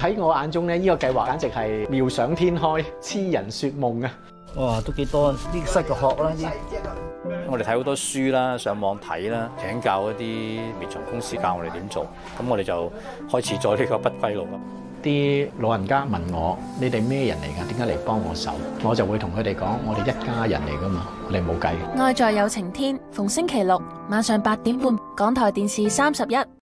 喺我眼中咧，呢個計劃簡直係妙想天開、痴人說夢啊！ 哇，都幾多啲識嘅學啦啲。 我哋睇好多書啦，上網睇啦，請教一啲滅蟲公司教我哋點做，咁我哋就開始咗呢個不歸路啦。 啲老人家問我：你哋咩人嚟㗎？點解嚟幫我手？我就會同佢哋講：我哋一家人嚟㗎嘛，我哋冇計。 愛在有晴天，逢星期六晚上8點半，港台電視31。